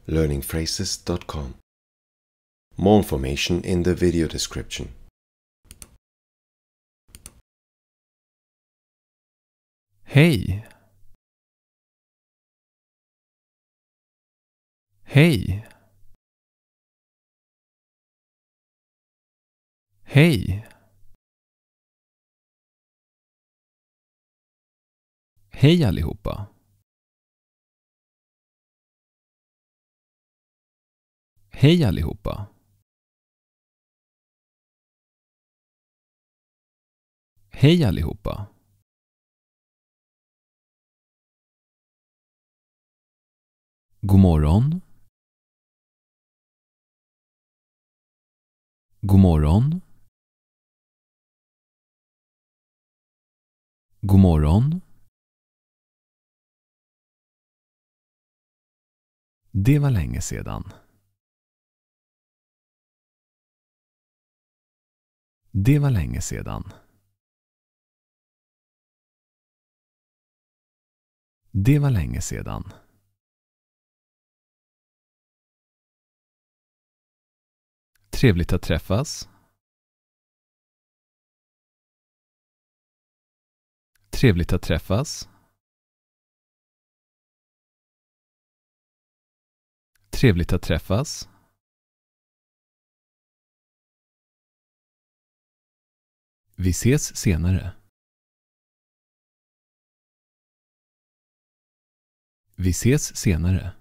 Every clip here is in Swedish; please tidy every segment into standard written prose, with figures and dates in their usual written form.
learningphrases.com. More information in the video description. Hej! Hej! Hej! Hej allihopa! Hej allihopa! Hej allihopa! God morgon. God morgon. God morgon. Det var länge sedan. Det var länge sedan. Det var länge sedan. Trevligt att träffas. Trevligt att träffas. Trevligt att träffas. Vi ses senare. Vi ses senare.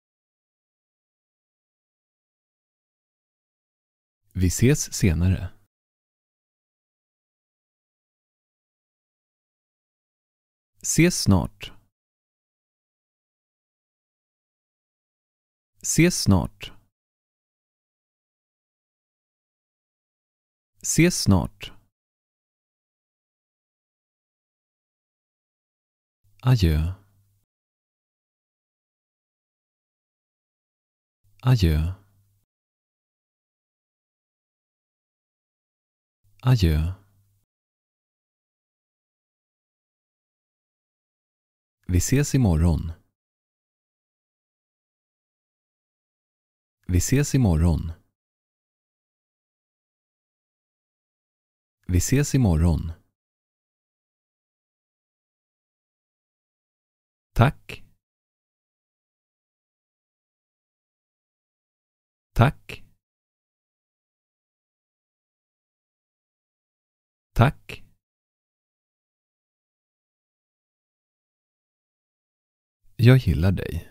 Vi ses senare. Ses snart. Ses snart. Ses snart. Adjö. Adjö. Adjö. Vi ses imorgon. Vi ses imorgon. Vi ses imorgon. Tack. Tack. Tack. Jag gillar dig.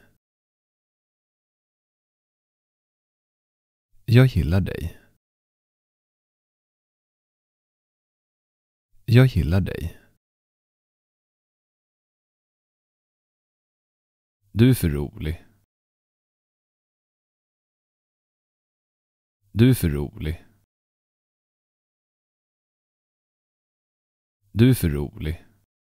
Jag gillar dig. Jag gillar dig. Du är för rolig. Du är för rolig. Du är för rolig.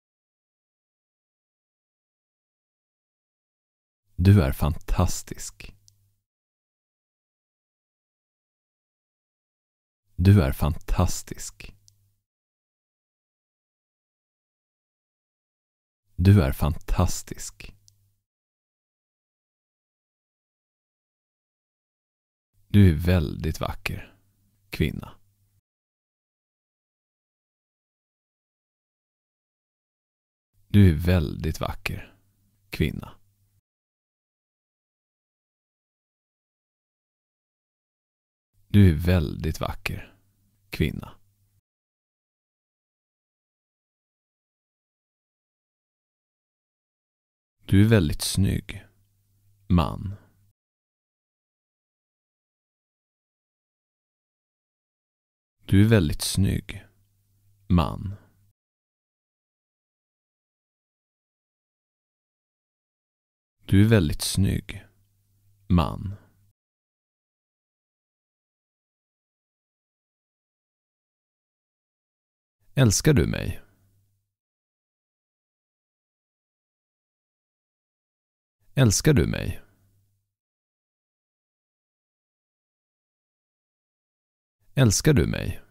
Du är fantastisk. Du är fantastisk. Du är fantastisk. Du är väldigt vacker, kvinna. Du är väldigt vacker, kvinna. Du är väldigt vacker, kvinna. Du är väldigt snygg, man. Du är väldigt snygg, man. Du är väldigt snygg, man. Älskar du mig? Älskar du mig? Älskar du mig?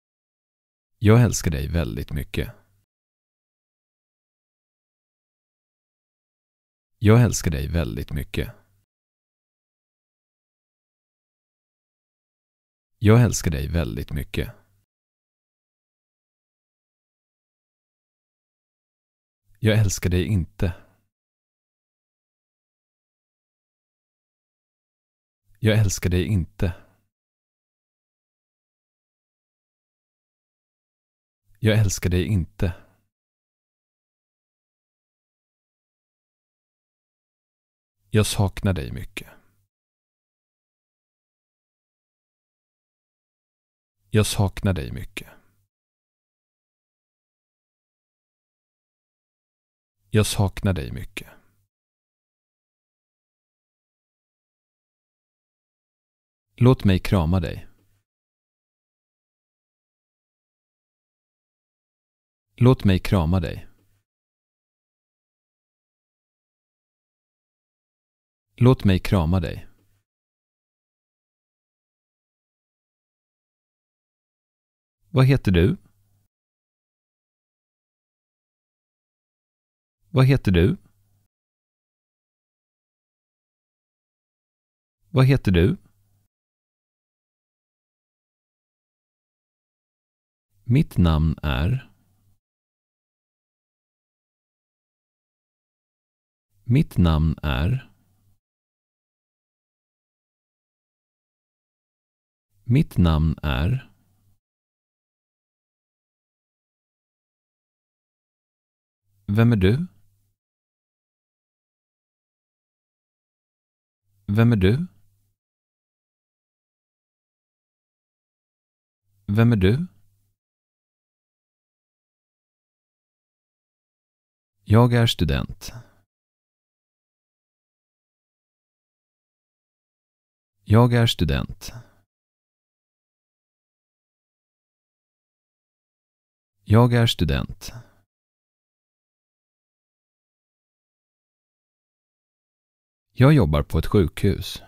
Jag älskar dig väldigt mycket. Jag älskar dig väldigt mycket. Jag älskar dig väldigt mycket. Jag älskar dig inte. Jag älskar dig inte. Jag älskar dig inte. Jag saknar dig mycket. Jag saknar dig mycket. Jag saknar dig mycket. Låt mig krama dig. Låt mig krama dig. Låt mig krama dig. Vad heter du? Vad heter du? Vad heter du? Mitt namn är. Mitt namn är. Mitt namn är. Vem är du? Vem är du? Vem är du? Jag är student. Jag är student. Jag är student. Jag jobbar på ett sjukhus.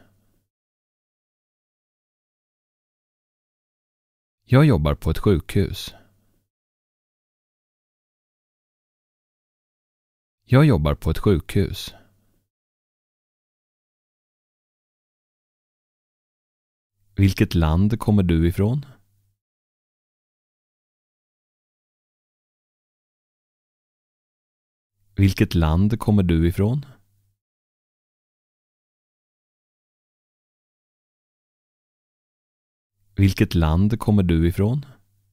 Jag jobbar på ett sjukhus. Jag jobbar på ett sjukhus. Vilket land kommer du ifrån? Vilket land kommer du ifrån? Vilket land kommer du ifrån?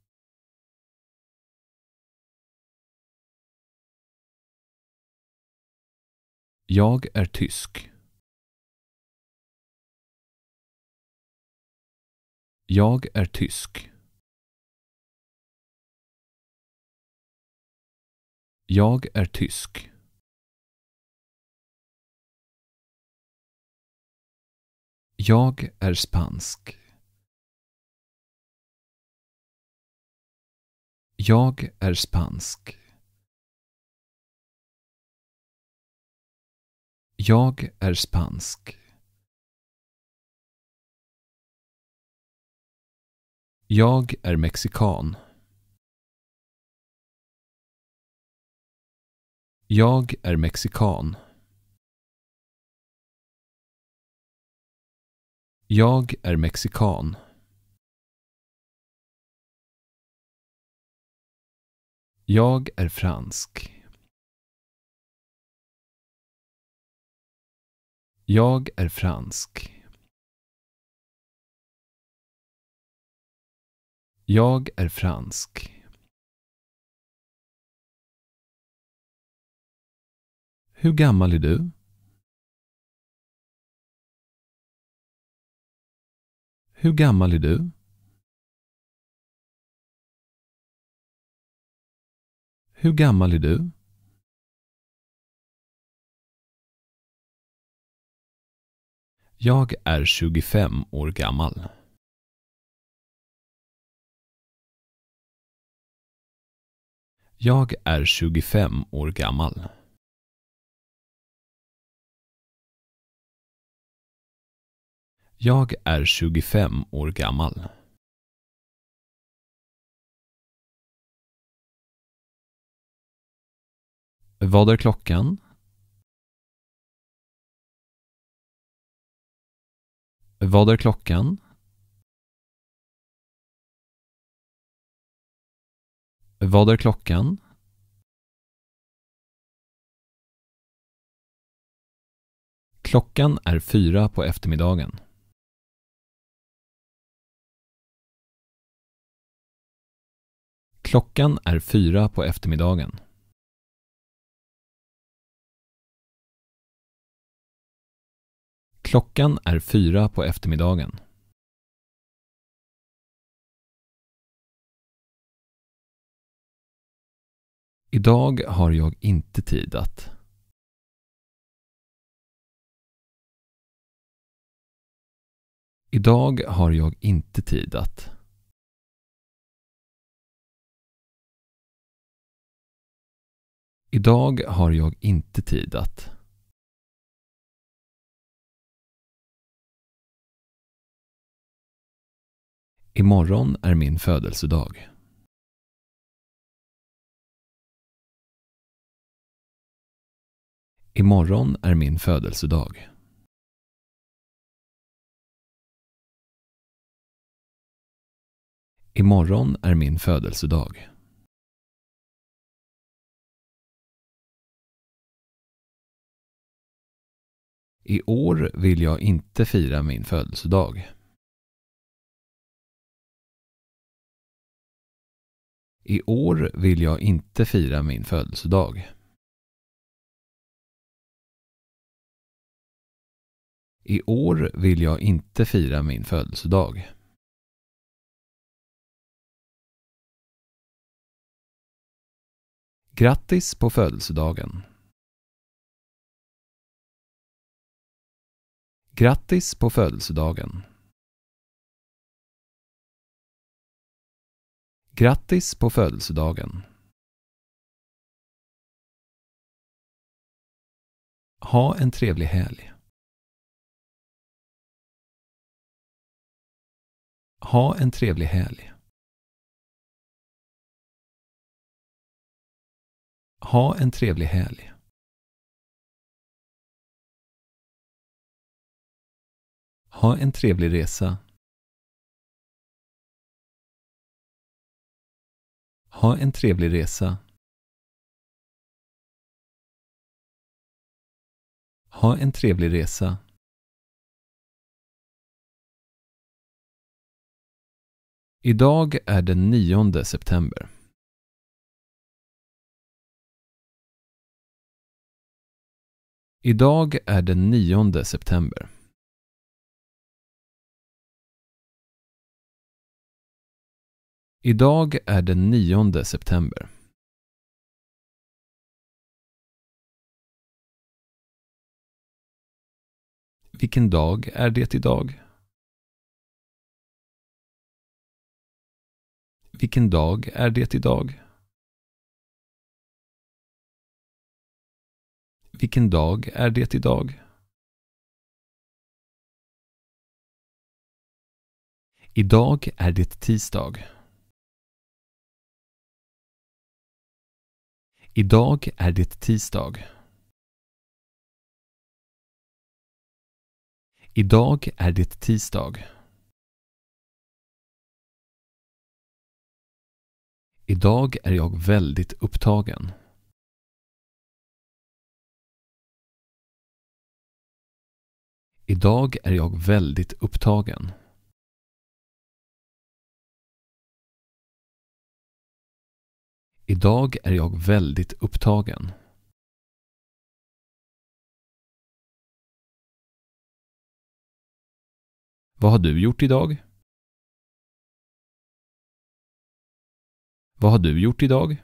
Jag är tysk. Jag är tysk. Jag är tysk. Jag är spansk. Jag är spansk. Jag är spansk. Jag är mexikan. Jag är mexikan. Jag är mexikan. Jag är fransk. Jag är fransk. Jag är fransk. Hur gammal är du? Hur gammal är du? Hur gammal är du? Jag är 25 år gammal. Jag är 25 år gammal. Jag är 25 år gammal. Vad är klockan? Vad är klockan? Vad är klockan? Klockan är 4 på eftermiddagen. Klockan är 4 på eftermiddagen. Klockan är 4 på eftermiddagen. Idag har jag inte tid att. Idag har jag inte tid att. Idag har jag inte tid att. Imorgon är min födelsedag. Imorgon är min födelsedag. Imorgon är min födelsedag. I år vill jag inte fira min födelsedag. I år vill jag inte fira min födelsedag. I år vill jag inte fira min födelsedag. Grattis på födelsedagen. Grattis på födelsedagen. Grattis på födelsedagen. Ha en trevlig helg. Ha en trevlig helg. Ha en trevlig helg. Ha en trevlig resa. Ha en trevlig resa. Ha en trevlig resa. Idag är den 9 september. Idag är den 9 september. Idag är den 9 september. Vilken dag är det idag? Vilken dag är det idag? Vilken dag är det idag? Idag är det tisdag. Idag är det tisdag. Idag är det tisdag. Idag är jag väldigt upptagen. Idag är jag väldigt upptagen. Idag är jag väldigt upptagen. Vad har du gjort idag? Vad har du gjort idag?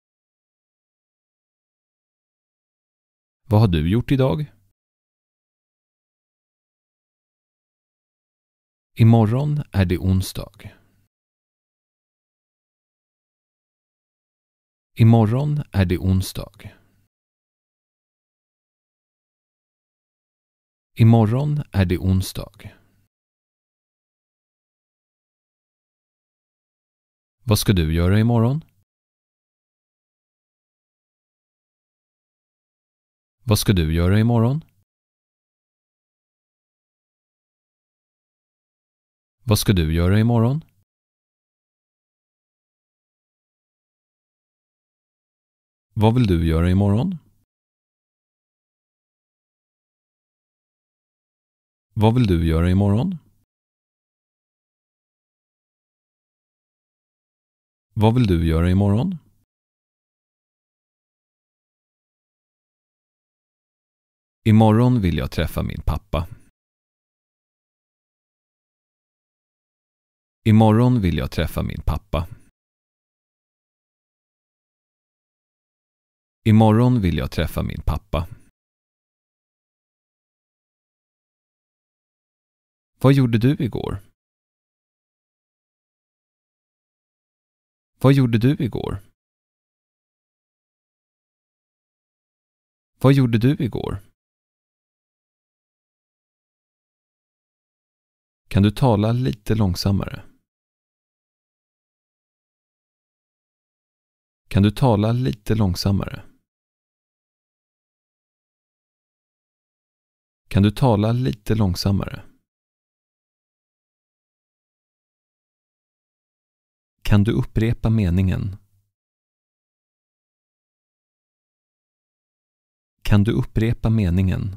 Vad har du gjort idag? Imorgon är det onsdag. Imorgon är det onsdag. Imorgon är det onsdag. Vad ska du göra imorgon? Vad ska du göra imorgon? Vad ska du göra imorgon? Vad vill du göra imorgon? Vad vill du göra imorgon? Vad vill du göra imorgon? Imorgon vill jag träffa min pappa. Imorgon vill jag träffa min pappa. Imorgon vill jag träffa min pappa. Vad gjorde du igår? Vad gjorde du igår? Vad gjorde du igår? Kan du tala lite långsammare? Kan du tala lite långsammare? Kan du tala lite långsammare? Kan du upprepa meningen? Kan du upprepa meningen?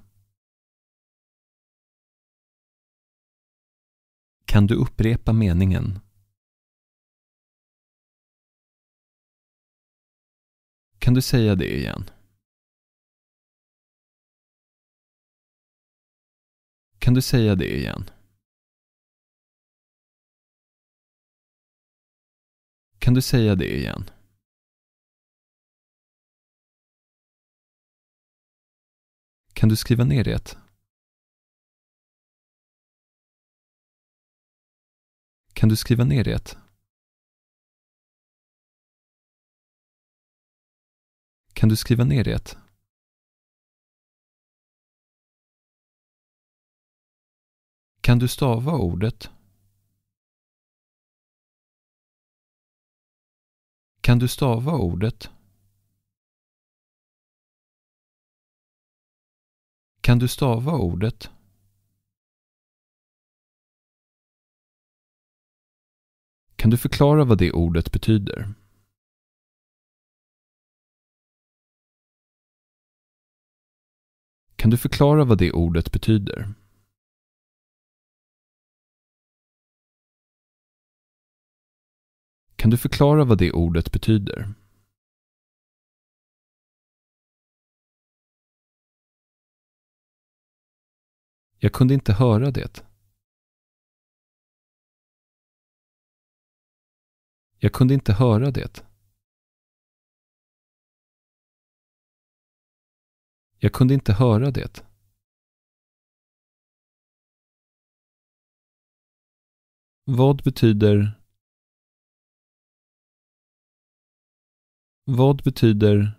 Kan du upprepa meningen? Kan du säga det igen? Kan du säga det igen? Kan du säga det igen? Kan du skriva ner det? Kan du skriva ner det? Kan du skriva ner det? Kan du stava ordet? Kan du stava ordet? Kan du stava ordet? Kan du förklara vad det ordet betyder? Kan du förklara vad det ordet betyder? Kan du förklara vad det ordet betyder? Jag kunde inte höra det. Jag kunde inte höra det. Jag kunde inte höra det. Vad betyder? Vad betyder?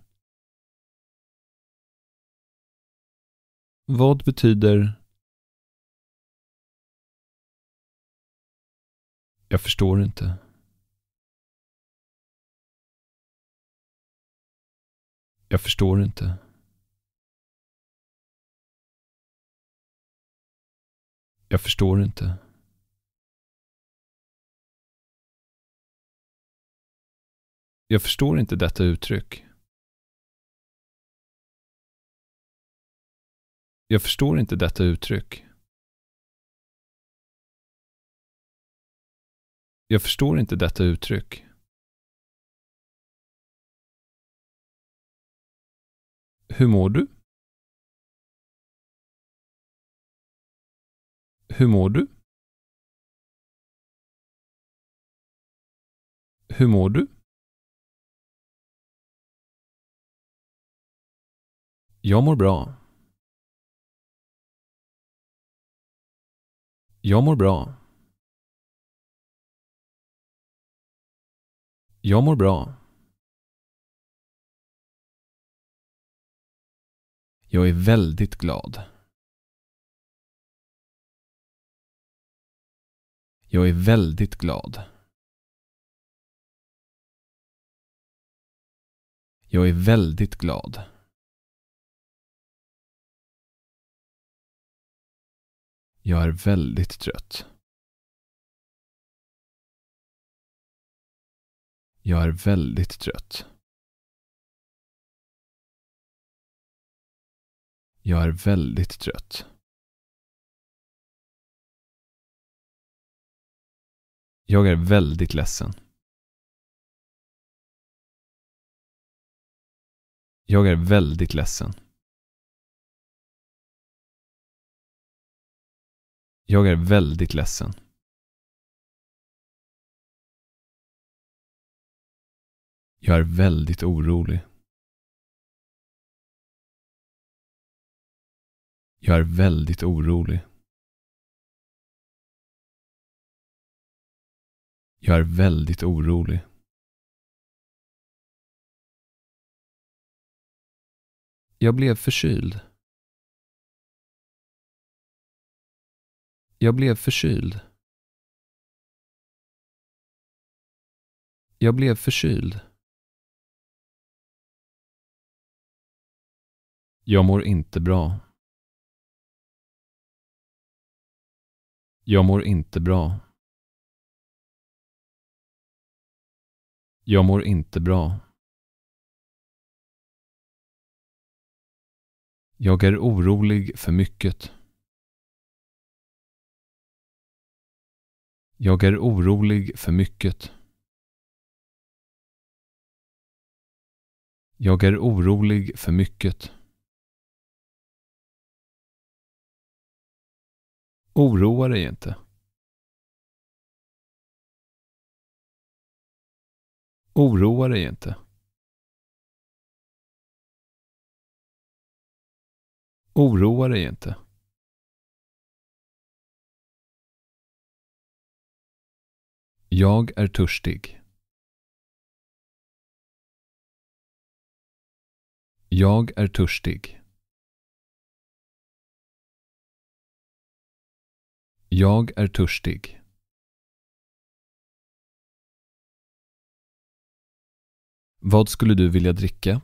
Vad betyder? Jag förstår inte. Jag förstår inte. Jag förstår inte. Jag förstår inte detta uttryck. Jag förstår inte detta uttryck. Jag förstår inte detta uttryck. Hur mår du? Hur mår du? Hur mår du? Jag mår bra. Jag mår bra. Jag mår bra. Jag är väldigt glad. Jag är väldigt glad. Jag är väldigt glad. Jag är väldigt trött. Jag är väldigt trött. Jag är väldigt trött. Jag är väldigt ledsen. Jag är väldigt ledsen. Jag är väldigt ledsen. Jag är väldigt orolig. Jag är väldigt orolig. Jag är väldigt orolig. Jag blev förkyld. Jag blev förkyld. Jag blev förkyld. Jag mår inte bra. Jag mår inte bra. Jag mår inte bra. Jag är orolig för mycket. Jag är orolig för mycket. Jag är orolig för mycket. Oroa dig inte. Oroa dig inte. Oroa dig inte. Jag är törstig. Jag är törstig. Jag är törstig. Vad skulle du vilja dricka?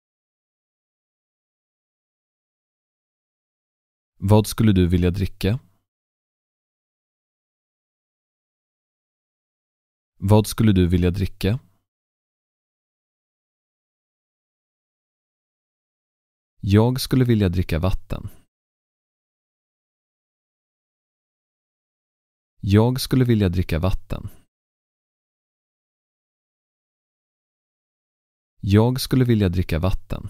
Vad skulle du vilja dricka? Vad skulle du vilja dricka? Jag skulle vilja dricka vatten. Jag skulle vilja dricka vatten. Jag skulle vilja dricka vatten.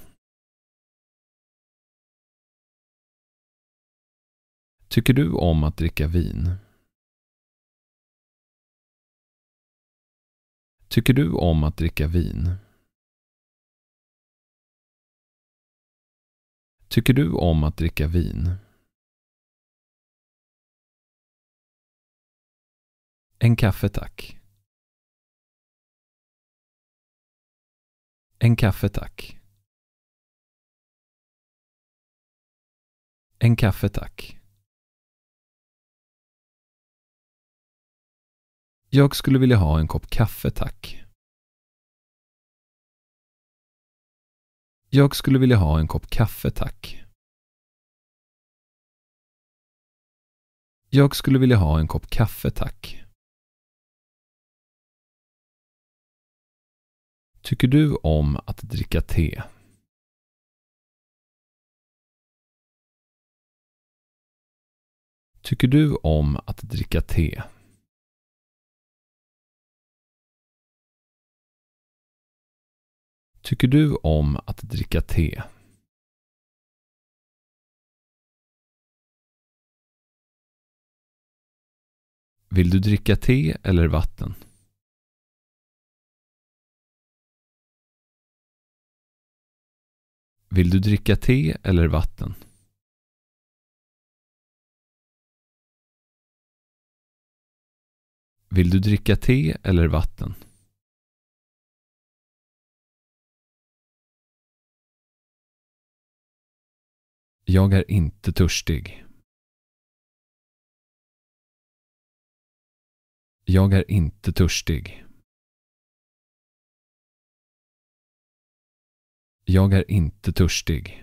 Tycker du om att dricka vin? Tycker du om att dricka vin? Tycker du om att dricka vin? En kaffe tack. En kaffe tack. En kaffe tack. Jag skulle vilja ha en kopp kaffe tack. Jag skulle vilja ha en kopp kaffe tack. Jag skulle vilja ha en kopp kaffe tack. Tycker du om att dricka te? Tycker du om att dricka te? Tycker du om att dricka te? Vill du dricka te eller vatten? Vill du dricka te eller vatten? Vill du dricka te eller vatten? Jag är inte törstig. Jag är inte törstig. Jag är inte törstig.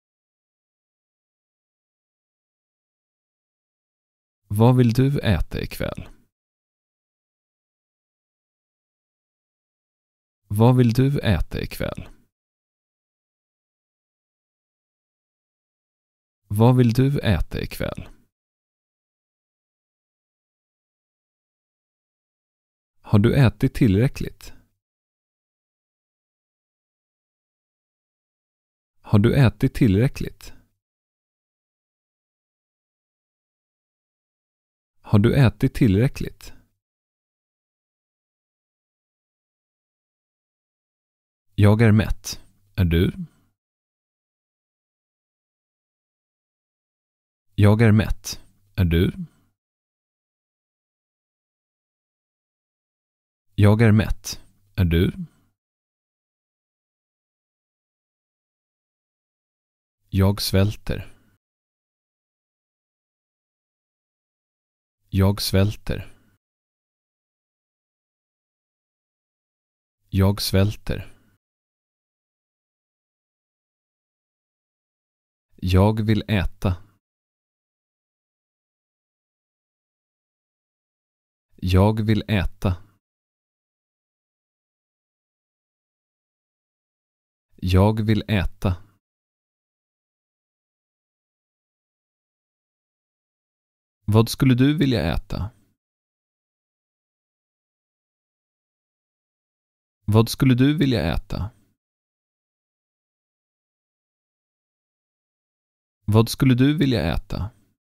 Vad vill du äta ikväll? Vad vill du äta ikväll? Vad vill du äta ikväll? Har du ätit tillräckligt? Har du ätit tillräckligt? Har du ätit tillräckligt? Jag är mätt. Är du? Jag är mätt. Är du? Jag är mätt. Är du? Jag svälter. Jag svälter. Jag svälter. Jag vill äta. Jag vill äta. Jag vill äta. Vad skulle du vilja äta? Vad skulle du vilja äta? Vad skulle du vilja äta?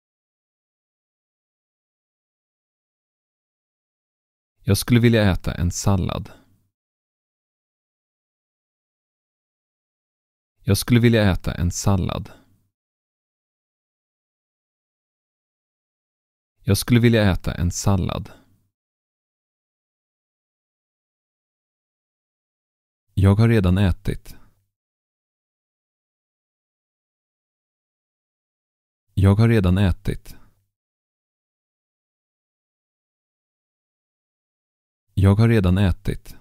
Jag skulle vilja äta en sallad. Jag skulle vilja äta en sallad. Jag skulle vilja äta en sallad. Jag har redan ätit. Jag har redan ätit. Jag har redan ätit.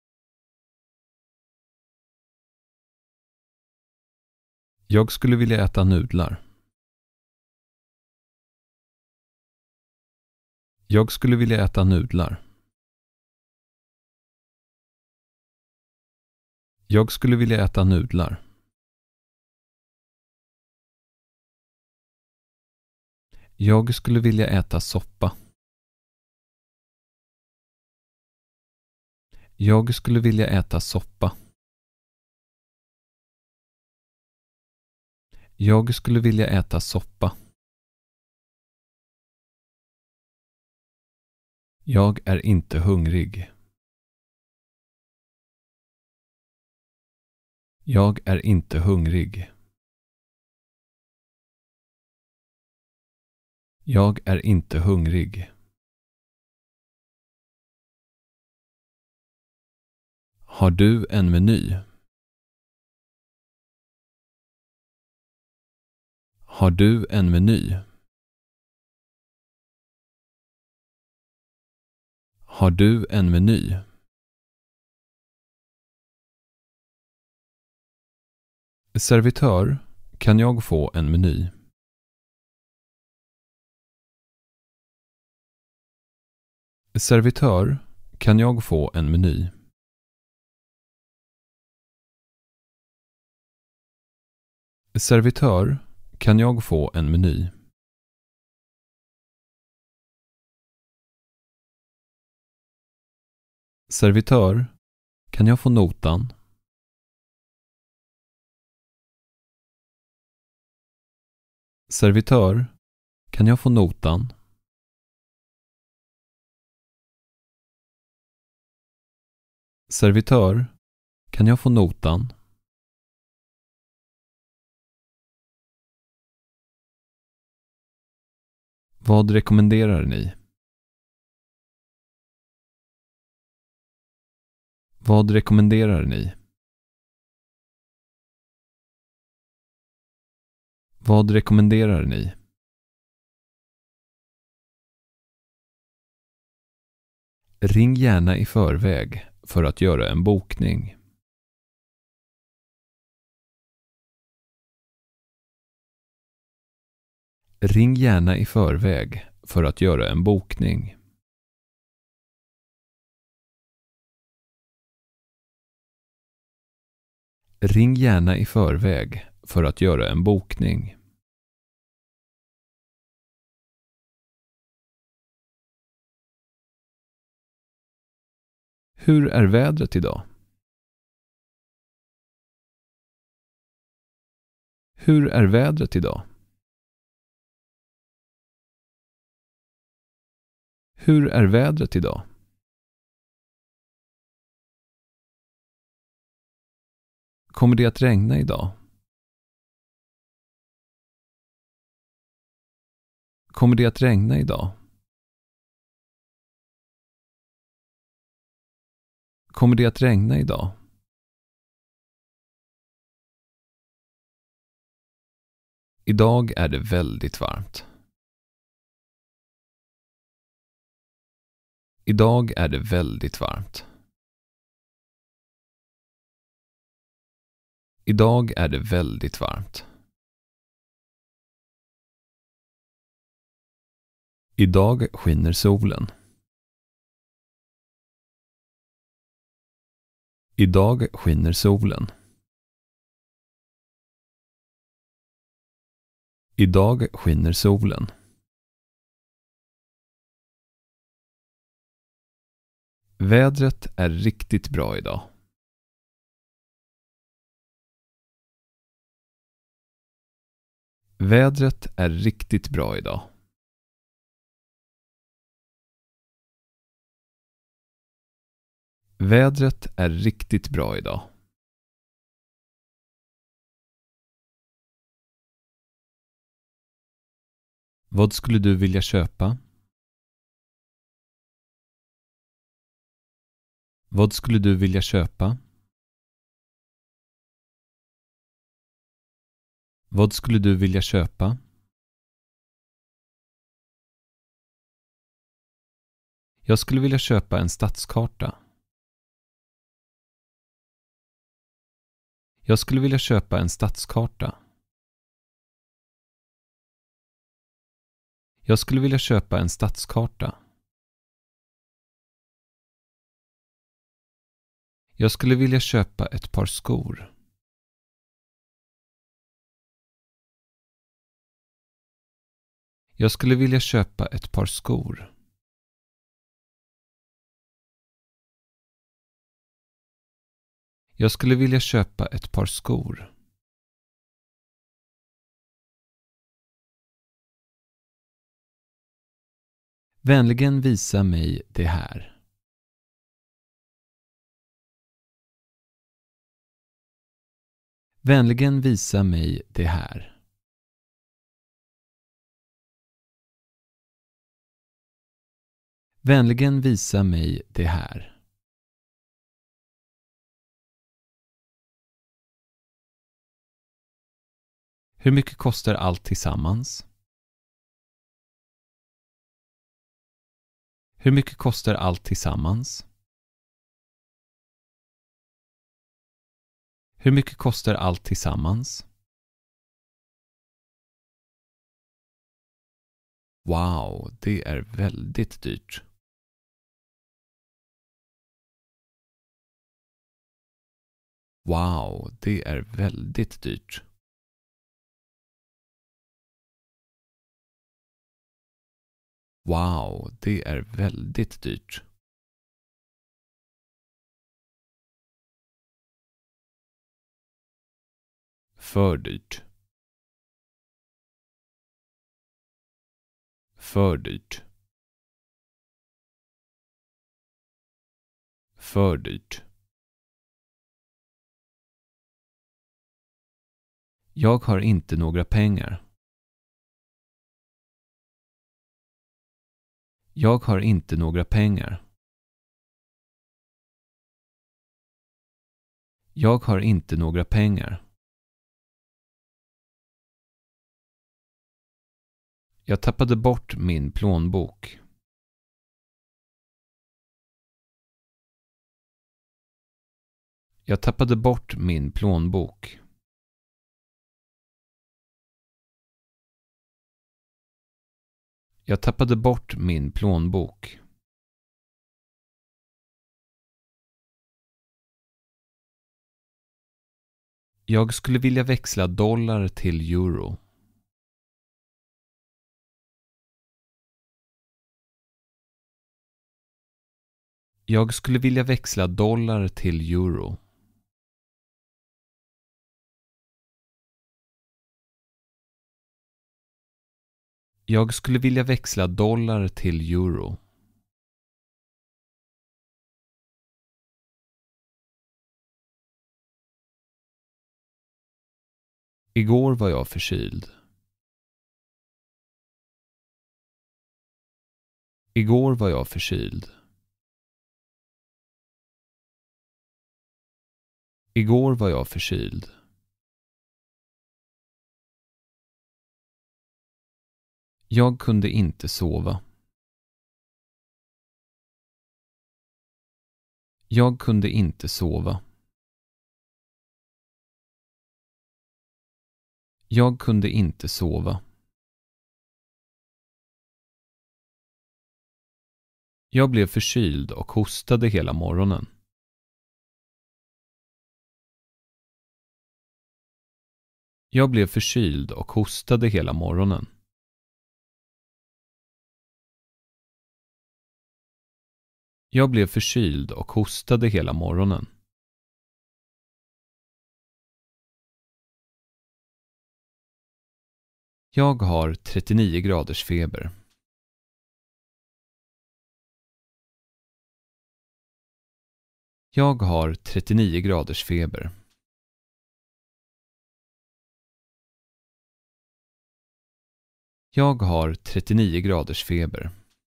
Jag skulle vilja äta nudlar. Jag skulle vilja äta nudlar. Jag skulle vilja äta nudlar. Jag skulle vilja äta soppa. Jag skulle vilja äta soppa. Jag skulle vilja äta soppa. Jag är inte hungrig. Jag är inte hungrig. Jag är inte hungrig. Har du en meny? Har du en meny? Har du en meny? Servitör, kan jag få en meny? Servitör, kan jag få en meny? Servitör, kan jag få en meny? Servitör, kan jag få notan? Servitör, kan jag få notan? Servitör, kan jag få notan? Vad rekommenderar ni? Vad rekommenderar ni? Vad rekommenderar ni? Ring gärna i förväg för att göra en bokning. Ring gärna i förväg för att göra en bokning. Ring gärna i förväg för att göra en bokning. Hur är vädret idag? Hur är vädret idag? Hur är vädret idag? Kommer det att regna idag? Kommer det att regna idag? Kommer det att regna idag? Idag är det väldigt varmt. Idag är det väldigt varmt. Idag är det väldigt varmt. Idag skiner solen. Idag skiner solen. Idag skiner solen. Vädret är riktigt bra idag. Vädret är riktigt bra idag. Vädret är riktigt bra idag. Vad skulle du vilja köpa? Vad skulle du vilja köpa? Vad skulle du vilja köpa? Jag skulle vilja köpa en stadskarta. Jag skulle vilja köpa en stadskarta. Jag skulle vilja köpa en stadskarta. Jag skulle vilja köpa ett par skor. Jag skulle vilja köpa ett par skor. Jag skulle vilja köpa ett par skor. Vänligen visa mig det här. Vänligen visa mig det här. Vänligen visa mig det här. Hur mycket kostar allt tillsammans? Hur mycket kostar allt tillsammans? Hur mycket kostar allt tillsammans? Wow, det är väldigt dyrt. Wow, det är väldigt dyrt. Wow, det är väldigt dyrt. För dyrt. För dyrt. För dyrt. Jag har inte några pengar. Jag har inte några pengar. Jag har inte några pengar. Jag tappade bort min plånbok. Jag tappade bort min plånbok. Jag tappade bort min plånbok. Jag skulle vilja växla dollar till euro. Jag skulle vilja växla dollar till euro. Jag skulle vilja växla dollar till euro. Igår var jag förkyld. Igår var jag förkyld. Igår var jag förkyld. Jag kunde inte sova. Jag kunde inte sova. Jag kunde inte sova. Jag blev förkyld och hostade hela morgonen. Jag blev förkyld och hostade hela morgonen. Jag blev förkyld och hostade hela morgonen. Jag har 39 graders feber. Jag har 39 graders feber. Jag har 39 graders feber.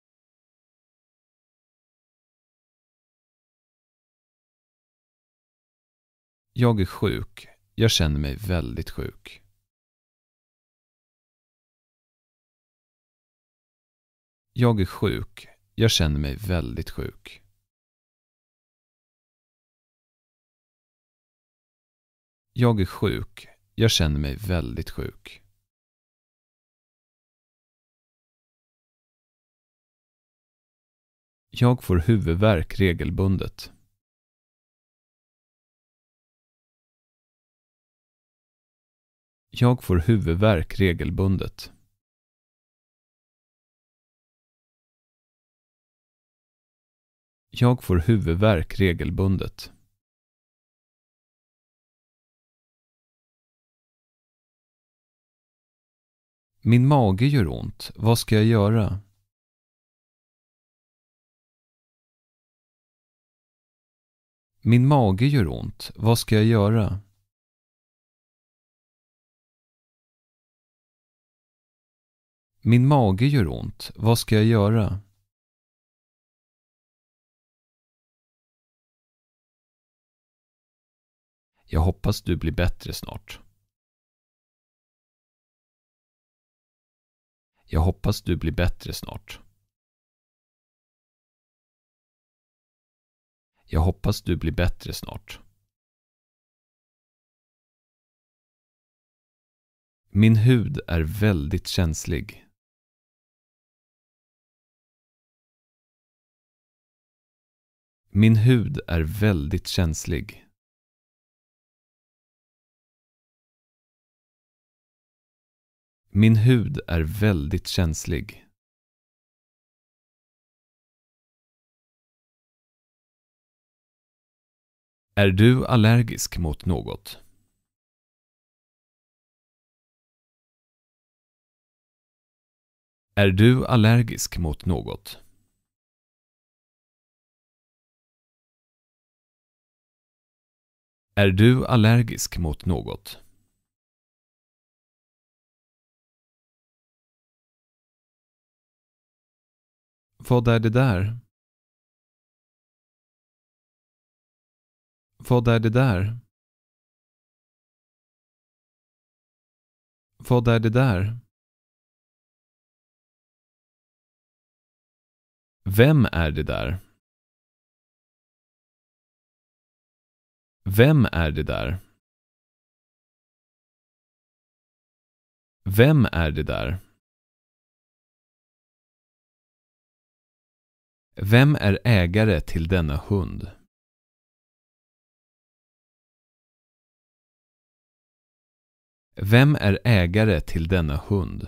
Jag är sjuk. Jag känner mig väldigt sjuk. Jag är sjuk. Jag känner mig väldigt sjuk. Jag är sjuk. Jag känner mig väldigt sjuk. Jag får huvudvärk regelbundet. Jag får huvudvärk regelbundet. Jag får huvudvärk regelbundet. Min mage gör ont. Vad ska jag göra? Min mage gör ont. Vad ska jag göra? Min mage gör ont. Vad ska jag göra? Jag hoppas du blir bättre snart. Jag hoppas du blir bättre snart. Jag hoppas du blir bättre snart. Min hud är väldigt känslig. Min hud är väldigt känslig. Min hud är väldigt känslig. Är du allergisk mot något? Är du allergisk mot något? Är du allergisk mot något? Vad är det där? Vad är det där? Vad är det där? Vem är det där? Vem är det där? Vem är det där? Vem är ägare till denna hund? Vem är ägare till denna hund?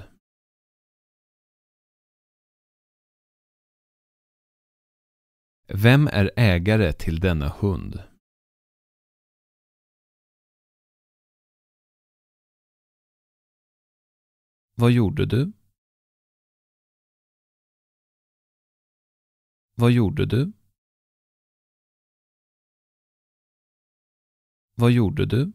Vem är ägare till denna hund? Vad gjorde du? Vad gjorde du? Vad gjorde du?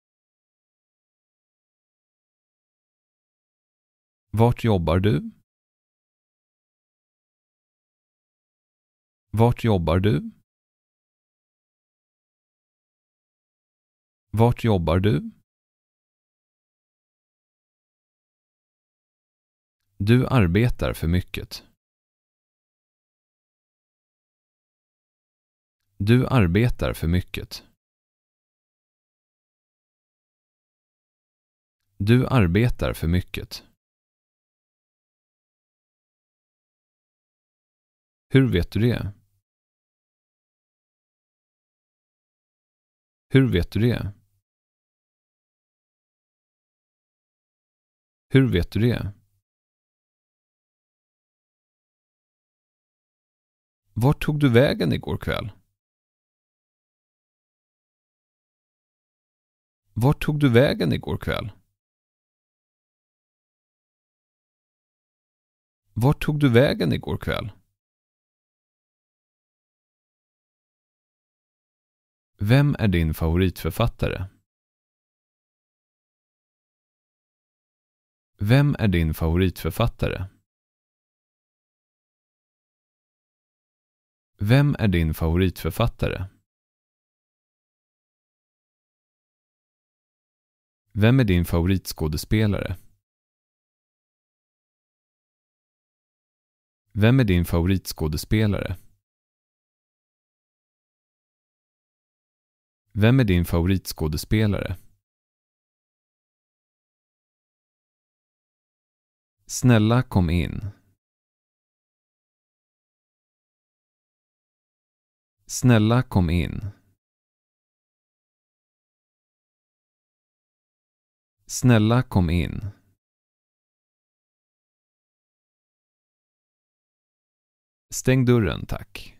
Vart jobbar du? Vart jobbar du? Vart jobbar du? Du arbetar för mycket. Du arbetar för mycket. Du arbetar för mycket. Hur vet du det? Hur vet du det? Hur vet du det? Vart tog du vägen igår kväll? Vart tog du vägen igår kväll? Vart tog du vägen igår kväll? Vem är din favoritförfattare? Vem är din favoritförfattare? Vem är din favoritförfattare? Vem är din favoritskådespelare? Vem är din favoritskådespelare? Vem är din favoritskådespelare? Snälla kom in. Snälla kom in. Snälla kom in. Stäng dörren, tack.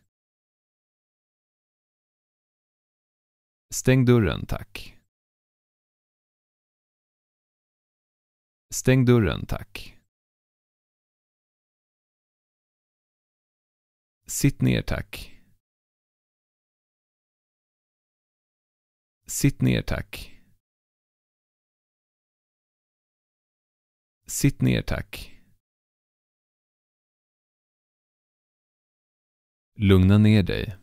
Stäng dörren, tack. Stäng dörren, tack. Sitt ner, tack. Sitt ner, tack. Sitt ner, tack. Lugna ner dig.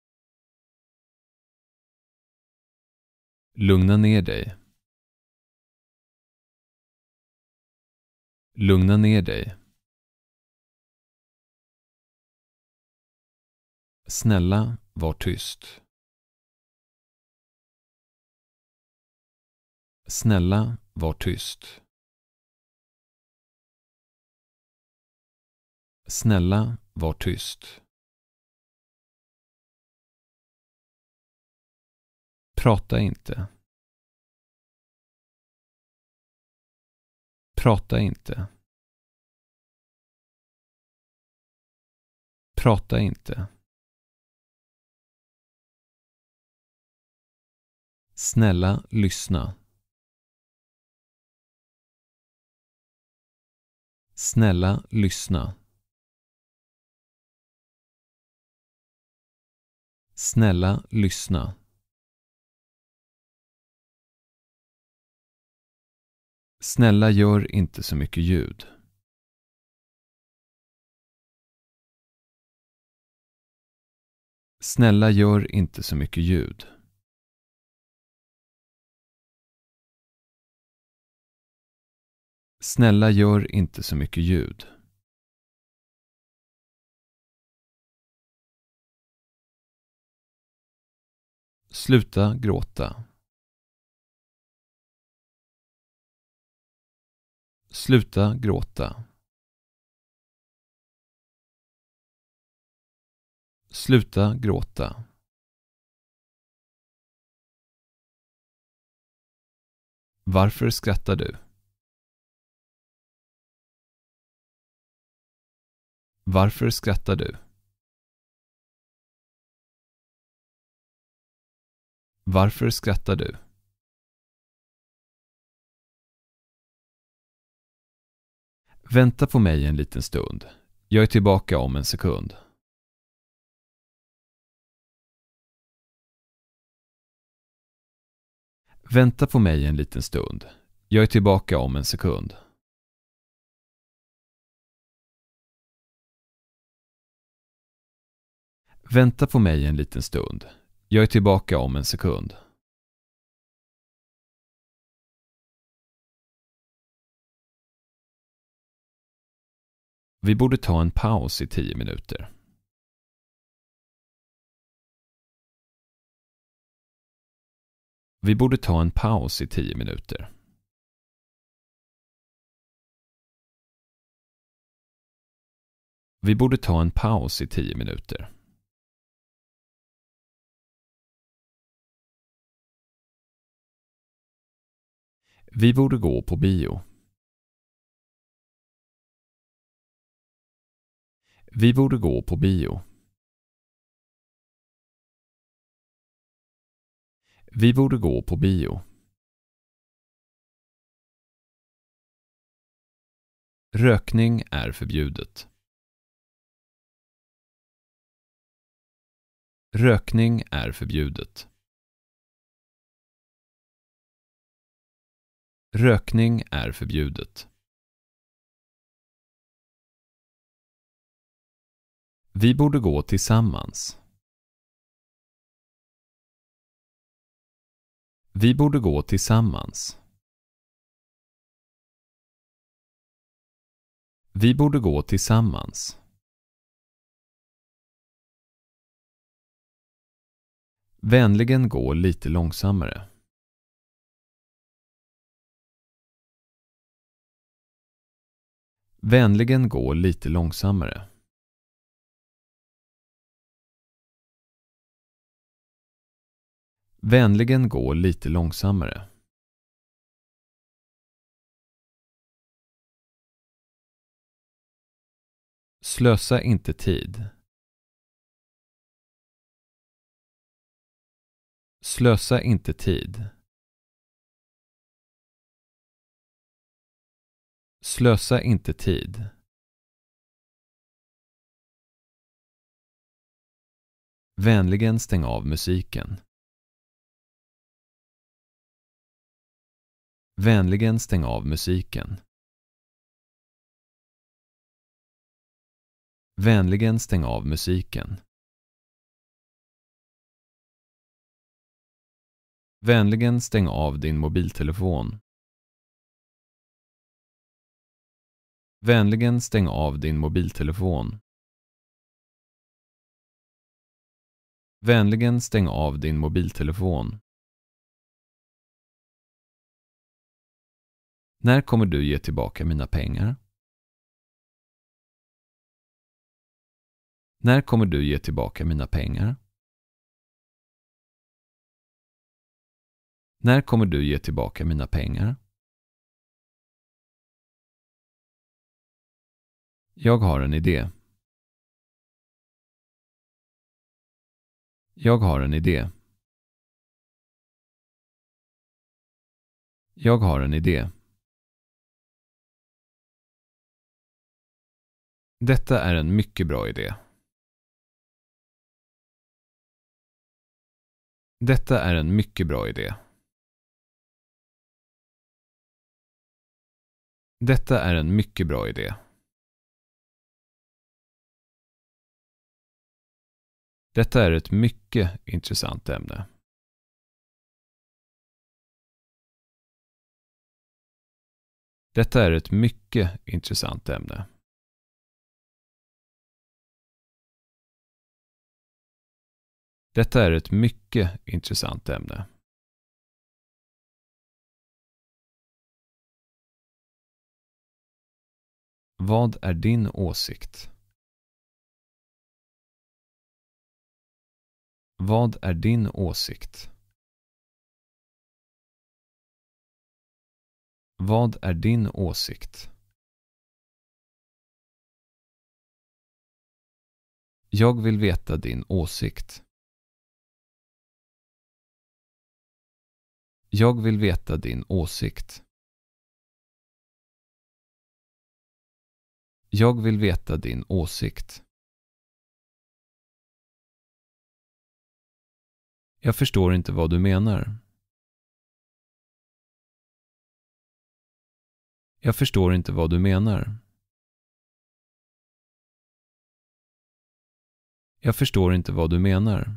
Lugna ner dig. Lugna ner dig. Snälla, var tyst. Snälla, var tyst. Snälla, var tyst. Prata inte. Prata inte. Prata inte. Snälla, lyssna. Snälla, lyssna. Snälla, lyssna. Snälla, gör inte så mycket ljud. Snälla, gör inte så mycket ljud. Snälla, gör inte så mycket ljud. Sluta gråta. Sluta gråta. Sluta gråta. Varför skrattar du? Varför skrattar du? Varför skrattar du? Vänta på mig en liten stund. Jag är tillbaka om en sekund. Vänta på mig en liten stund. Jag är tillbaka om en sekund. Vänta på mig en liten stund. Jag är tillbaka om en sekund. Vi borde ta en paus i 10 minuter. Vi borde ta en paus i 10 minuter. Vi borde ta en paus i 10 minuter. Vi borde gå på bio. Vi borde gå på bio. Vi borde gå på bio. Rökning är förbjudet. Rökning är förbjudet. Rökning är förbjudet. Vi borde gå tillsammans. Vi borde gå tillsammans. Vi borde gå tillsammans. Vänligen gå lite långsammare. Vänligen gå lite långsammare. Vänligen gå lite långsammare. Slösa inte tid. Slösa inte tid. Slösa inte tid. Vänligen stäng av musiken. Vänligen stäng av musiken. Vänligen stäng av musiken. Vänligen stäng av din mobiltelefon. Vänligen stäng av din mobiltelefon. Vänligen stäng av din mobiltelefon. När kommer du ge tillbaka mina pengar? När kommer du ge tillbaka mina pengar? När kommer du ge tillbaka mina pengar? Jag har en idé. Jag har en idé. Jag har en idé. Detta är en mycket bra idé. Detta är en mycket bra idé. Detta är en mycket bra idé. Detta är ett mycket intressant ämne. Detta är ett mycket intressant ämne. Detta är ett mycket intressant ämne. Vad är din åsikt? Vad är din åsikt? Vad är din åsikt? Jag vill veta din åsikt. Jag vill veta din åsikt. Jag vill veta din åsikt. Jag förstår inte vad du menar. Jag förstår inte vad du menar. Jag förstår inte vad du menar.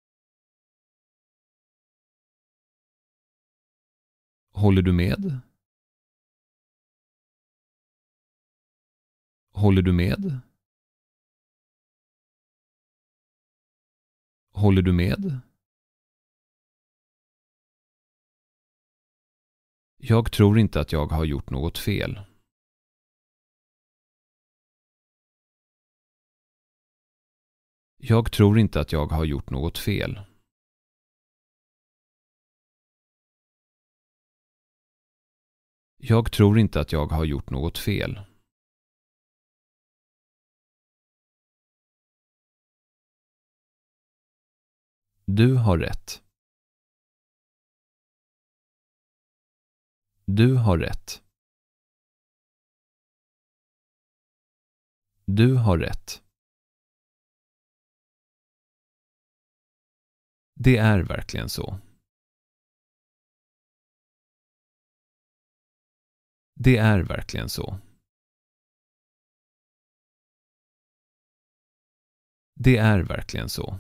Håller du med? Håller du med? Håller du med? Jag tror inte att jag har gjort något fel. Jag tror inte att jag har gjort något fel. Jag tror inte att jag har gjort något fel. Du har rätt. Du har rätt. Du har rätt. Det är verkligen så. Det är verkligen så. Det är verkligen så.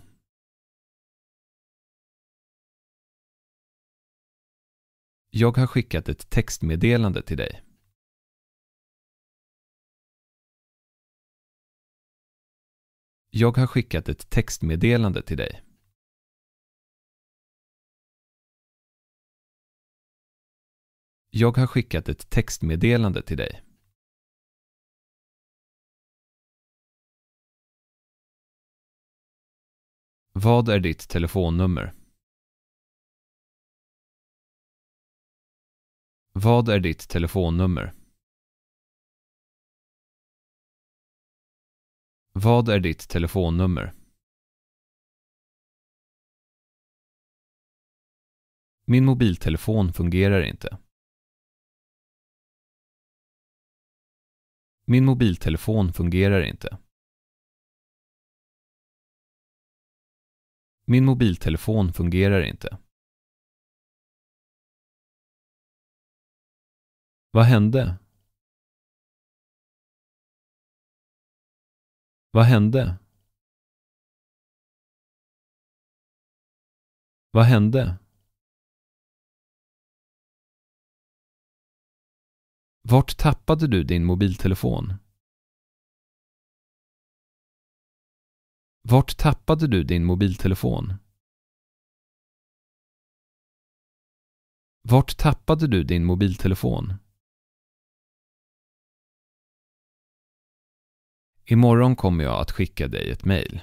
Jag har skickat ett textmeddelande till dig. Jag har skickat ett textmeddelande till dig. Jag har skickat ett textmeddelande till dig. Vad är ditt telefonnummer? Vad är ditt telefonnummer? Vad är ditt telefonnummer? Min mobiltelefon fungerar inte. Min mobiltelefon fungerar inte. Min mobiltelefon fungerar inte. Vad hände? Vad hände? Vad hände? Vart tappade du din mobiltelefon? Vart tappade du din mobiltelefon? Vart tappade du din mobiltelefon? Imorgon kommer jag att skicka dig ett mejl.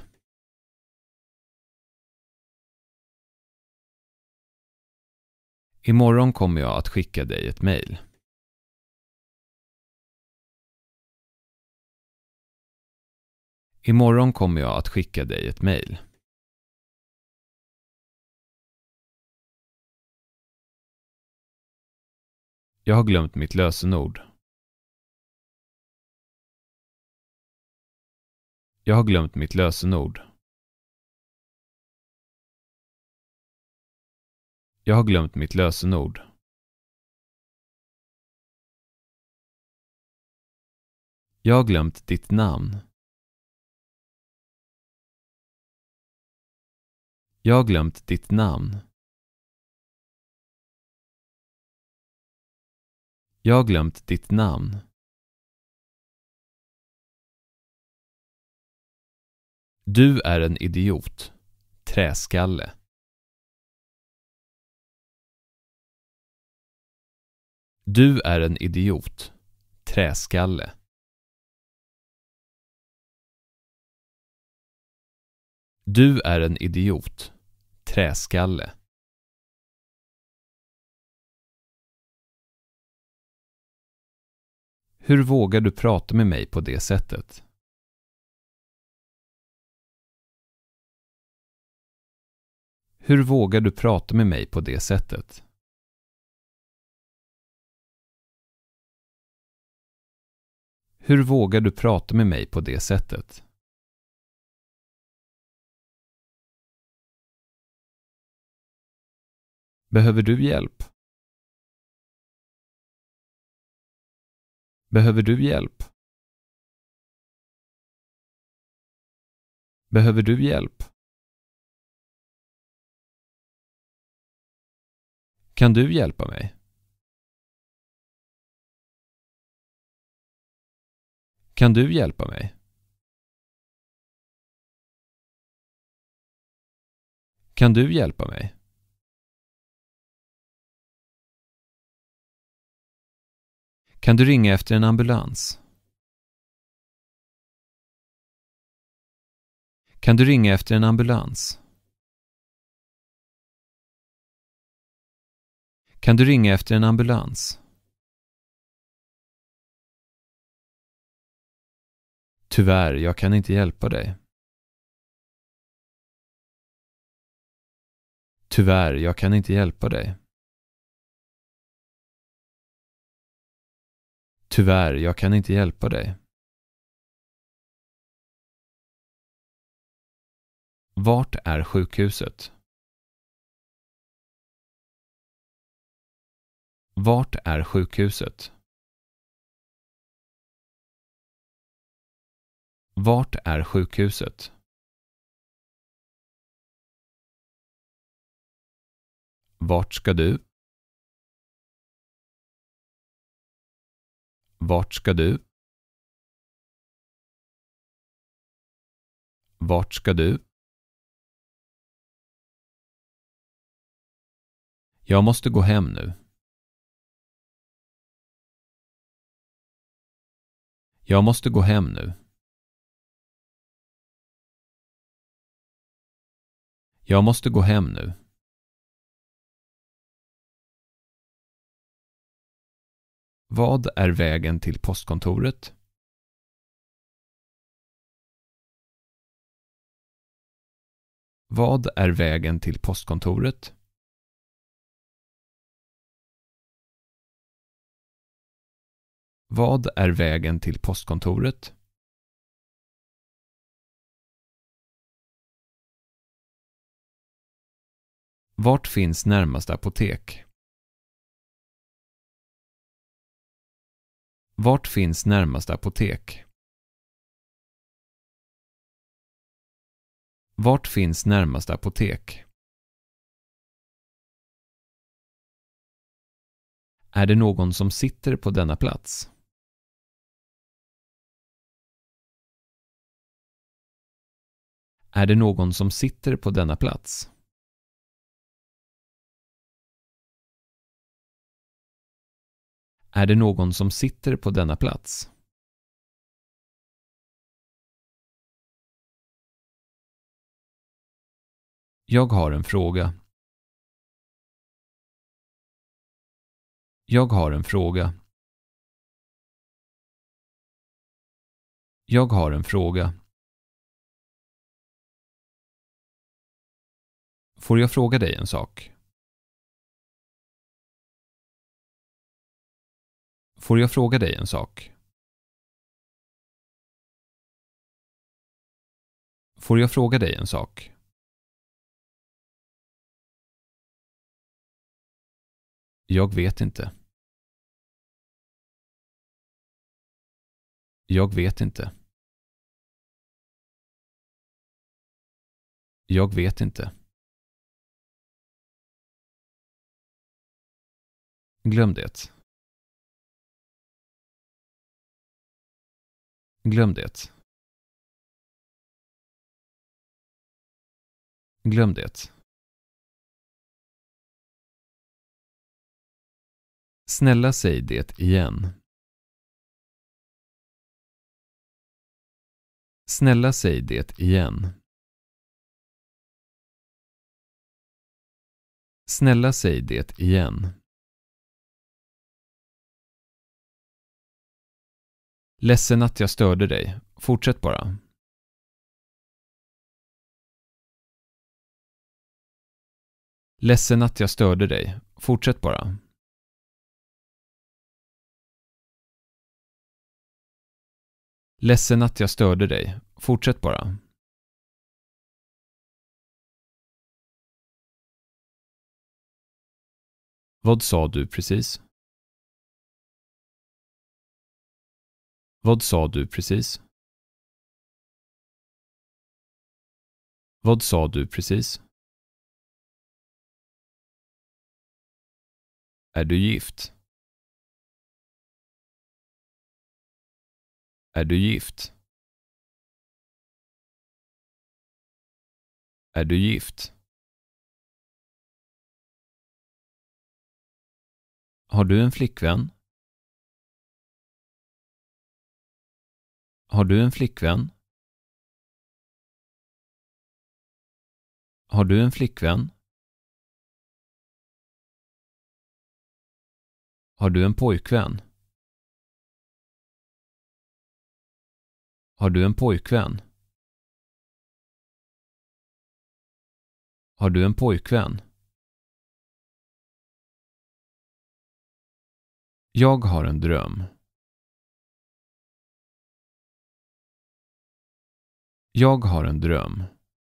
Imorgon kommer jag att skicka dig ett mejl. Imorgon kommer jag att skicka dig ett mejl. Jag har glömt mitt lösenord. Jag har glömt mitt lösenord. Jag har glömt mitt lösenord. Jag har glömt ditt namn. Jag har glömt ditt namn. Jag har glömt ditt namn. Du är en idiot. Träskalle. Du är en idiot. Träskalle. Du är en idiot. Träskalle. Hur vågar du prata med mig på det sättet? Hur vågar du prata med mig på det sättet? Hur vågar du prata med mig på det sättet? Behöver du hjälp? Behöver du hjälp? Behöver du hjälp? Kan du hjälpa mig? Kan du hjälpa mig? Kan du hjälpa mig? Kan du ringa efter en ambulans? Kan du ringa efter en ambulans? Kan du ringa efter en ambulans? Tyvärr, jag kan inte hjälpa dig. Tyvärr, jag kan inte hjälpa dig. Tyvärr, jag kan inte hjälpa dig. Vart är sjukhuset? Vart är sjukhuset? Vart är sjukhuset? Vart ska du? Vart ska du? Vart ska du? Jag måste gå hem nu. Jag måste gå hem nu. Jag måste gå hem nu. Vad är vägen till postkontoret? Vad är vägen till postkontoret? Vad är vägen till postkontoret? Vart finns närmaste apotek? Vart finns närmaste apotek? Vart finns närmaste apotek? Är det någon som sitter på denna plats? Är det någon som sitter på denna plats? Är det någon som sitter på denna plats? Jag har en fråga. Jag har en fråga. Jag har en fråga. Får jag fråga dig en sak? Får jag fråga dig en sak? Får jag fråga dig en sak? Jag vet inte. Jag vet inte. Jag vet inte. Glöm det. Glöm det. Glöm det. Snälla säg det igen. Snälla säg det igen. Snälla säg det igen. Ledsen att jag störde dig. Fortsätt bara. Ledsen att jag störde dig. Fortsätt bara. Ledsen att jag störde dig. Fortsätt bara. Vad sa du precis? Vad sa du precis? Vad sa du precis? Är du gift? Är du gift? Är du gift? Har du en flickvän? Har du en flickvän? Har du en flickvän? Har du en pojkvän? Har du en pojkvän? Har du en pojkvän? Jag har en dröm. Jag har en dröm.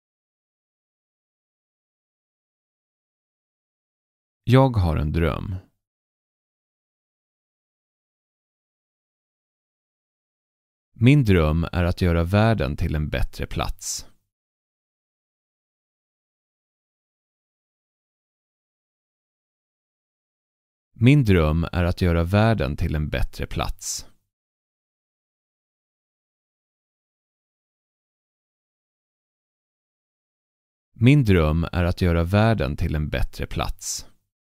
Jag har en dröm. Min dröm är att göra världen till en bättre plats. Min dröm är att göra världen till en bättre plats. Min dröm är att göra världen till en bättre plats.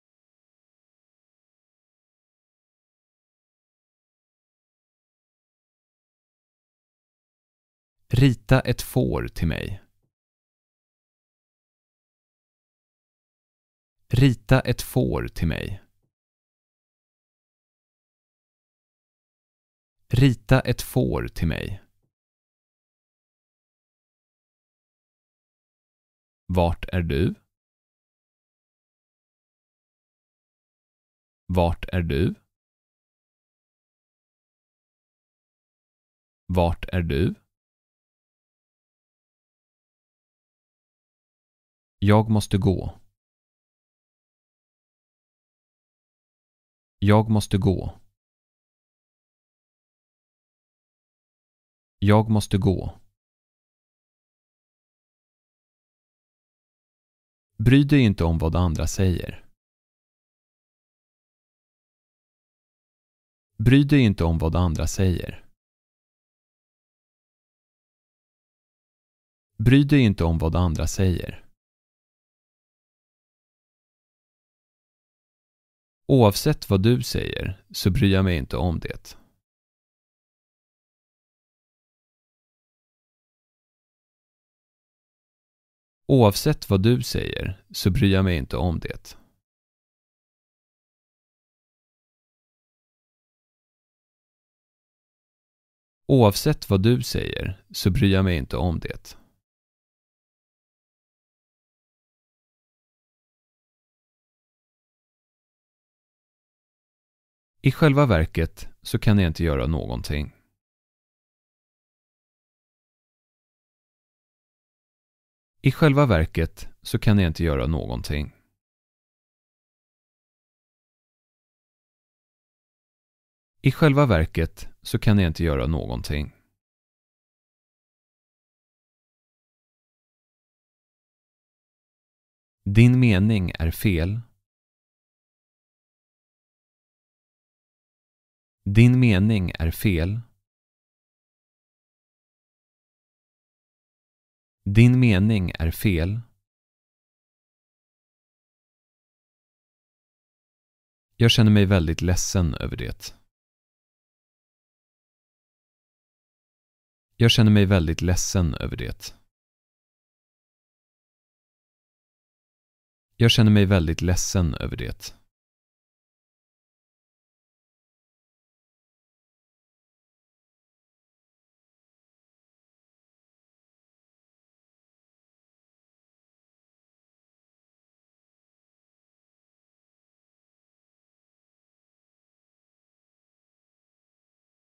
Rita ett får till mig. Rita ett får till mig. Rita ett får till mig. Vart är du? Vart är du? Vart är du? Jag måste gå. Jag måste gå. Jag måste gå. Bry dig inte om vad andra säger. Bry dig inte om vad andra säger. Bry dig inte om vad andra säger. Oavsett vad du säger så bryr jag mig inte om det. Oavsett vad du säger så bryr jag mig inte om det. Oavsett vad du säger så bryr jag mig inte om det. I själva verket så kan jag inte göra någonting. I själva verket så kan jag inte göra någonting. I själva verket så kan jag inte göra någonting. Din mening är fel. Din mening är fel. Din mening är fel. Jag känner mig väldigt ledsen över det. Jag känner mig väldigt ledsen över det. Jag känner mig väldigt ledsen över det.